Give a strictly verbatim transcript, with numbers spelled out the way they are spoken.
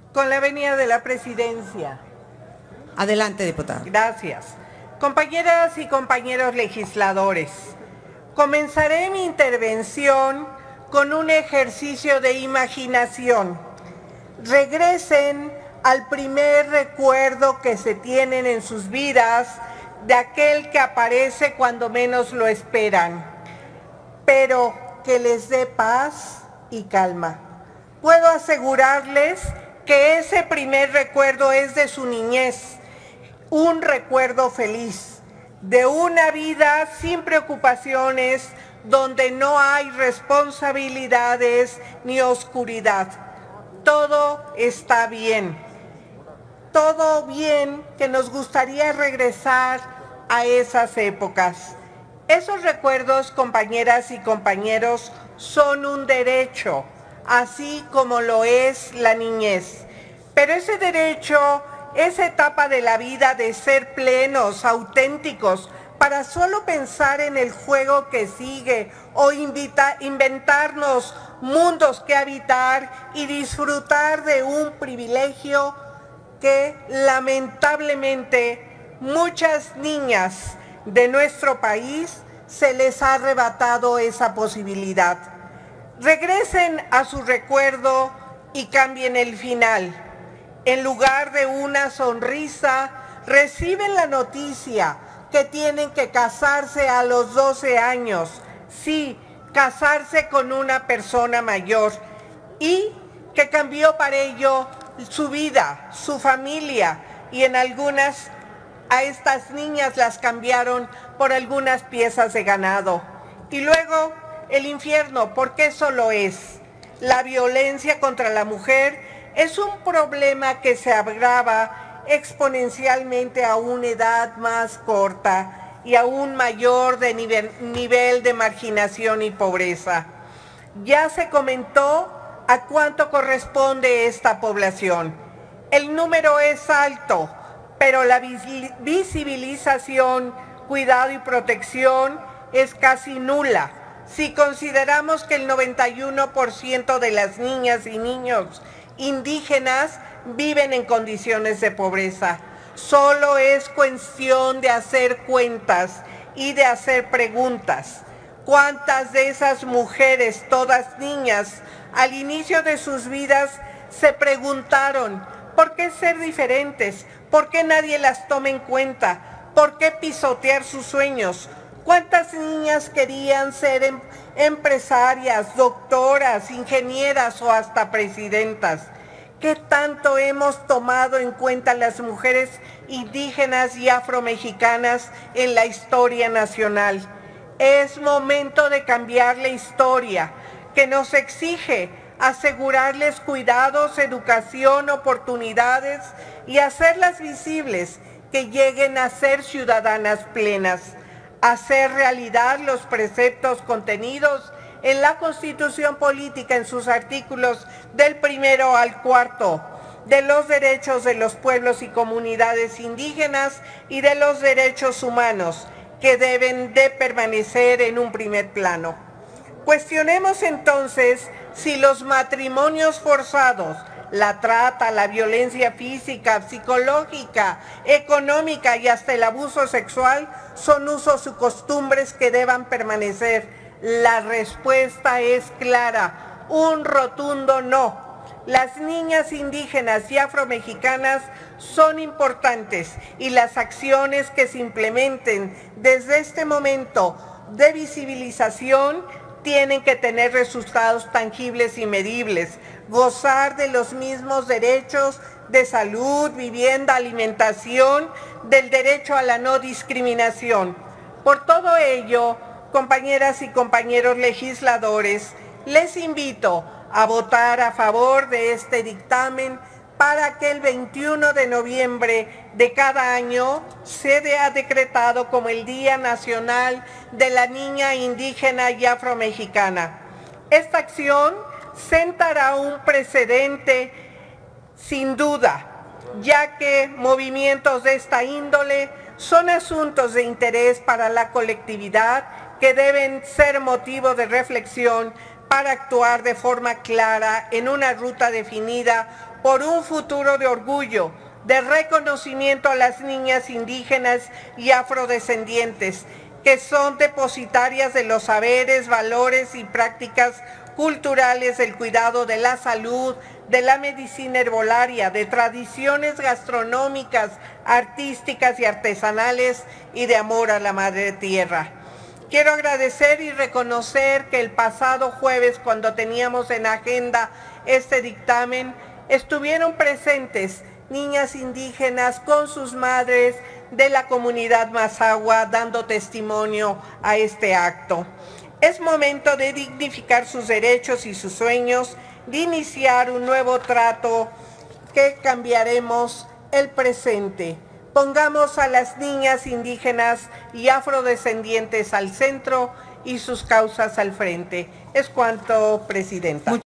Con la venia de la presidencia. Adelante, diputada. Gracias. Compañeras y compañeros legisladores, comenzaré mi intervención con un ejercicio de imaginación. Regresen al primer recuerdo que se tienen en sus vidas de aquel que aparece cuando menos lo esperan, pero que les dé paz y calma. Puedo asegurarles que ese primer recuerdo es de su niñez, un recuerdo feliz, de una vida sin preocupaciones, donde no hay responsabilidades ni oscuridad. Todo está bien, todo bien, que nos gustaría regresar a esas épocas. Esos recuerdos, compañeras y compañeros, son un derecho, así como lo es la niñez. Pero ese derecho, esa etapa de la vida de ser plenos, auténticos, para solo pensar en el juego que sigue o invita, inventarnos mundos que habitar y disfrutar de un privilegio que lamentablemente muchas niñas de nuestro país se les ha arrebatado esa posibilidad. Regresen a su recuerdo y cambien el final. En lugar de una sonrisa, reciben la noticia que tienen que casarse a los doce años. Sí, casarse con una persona mayor y que cambió para ello su vida, su familia, y en algunas a estas niñas las cambiaron por algunas piezas de ganado. Y luego el infierno, porque eso lo es. La violencia contra la mujer es un problema que se agrava exponencialmente a una edad más corta y a un mayor de nivel, nivel de marginación y pobreza. Ya se comentó a cuánto corresponde esta población. El número es alto, pero la visibilización, cuidado y protección es casi nula. Si consideramos que el noventa y uno por ciento de las niñas y niños indígenas viven en condiciones de pobreza, solo es cuestión de hacer cuentas y de hacer preguntas. ¿Cuántas de esas mujeres, todas niñas, al inicio de sus vidas se preguntaron por qué ser diferentes, por qué nadie las toma en cuenta, por qué pisotear sus sueños? ¿Cuántas niñas querían ser em empresarias, doctoras, ingenieras o hasta presidentas? ¿Qué tanto hemos tomado en cuenta las mujeres indígenas y afromexicanas en la historia nacional? Es momento de cambiar la historia, que nos exige asegurarles cuidados, educación, oportunidades y hacerlas visibles, que lleguen a ser ciudadanas plenas. Hacer realidad los preceptos contenidos en la Constitución Política en sus artículos del primero al cuarto, de los derechos de los pueblos y comunidades indígenas y de los derechos humanos, que deben de permanecer en un primer plano. Cuestionemos entonces si los matrimonios forzados, la trata, la violencia física, psicológica, económica y hasta el abuso sexual son usos y costumbres que deban permanecer. La respuesta es clara, un rotundo no. Las niñas indígenas y afromexicanas son importantes y las acciones que se implementen desde este momento de visibilización tienen que tener resultados tangibles y medibles, gozar de los mismos derechos de salud, vivienda, alimentación, del derecho a la no discriminación. Por todo ello, compañeras y compañeros legisladores, les invito a votar a favor de este dictamen para que el veintiuno de noviembre de cada año sea decretado como el Día Nacional de la Niña Indígena y Afromexicana. Esta acción sentará un precedente sin duda, ya que movimientos de esta índole son asuntos de interés para la colectividad que deben ser motivo de reflexión para actuar de forma clara en una ruta definida por un futuro de orgullo, de reconocimiento a las niñas indígenas y afrodescendientes, que son depositarias de los saberes, valores y prácticas culturales del cuidado de la salud, de la medicina herbolaria, de tradiciones gastronómicas, artísticas y artesanales y de amor a la madre tierra. Quiero agradecer y reconocer que el pasado jueves, cuando teníamos en agenda este dictamen, estuvieron presentes niñas indígenas con sus madres de la comunidad Mazahua dando testimonio a este acto. Es momento de dignificar sus derechos y sus sueños, de iniciar un nuevo trato que cambiaremos el presente. Pongamos a las niñas indígenas y afrodescendientes al centro y sus causas al frente. Es cuanto, Presidenta.